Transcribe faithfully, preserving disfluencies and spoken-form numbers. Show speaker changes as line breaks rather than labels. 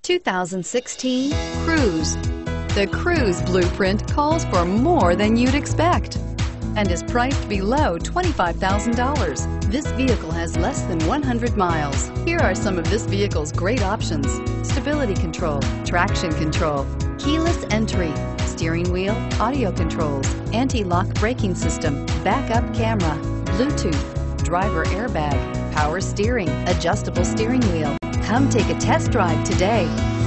two thousand sixteen Cruze. The Cruze blueprint calls for more than you'd expect and is priced below twenty-five thousand dollars. This vehicle has less than one hundred miles. Here are some of this vehicle's great options: stability control, traction control, keyless entry, steering wheel audio controls, anti-lock braking system, backup camera, Bluetooth, driver airbag, power steering, adjustable steering wheel. Come take a test drive today.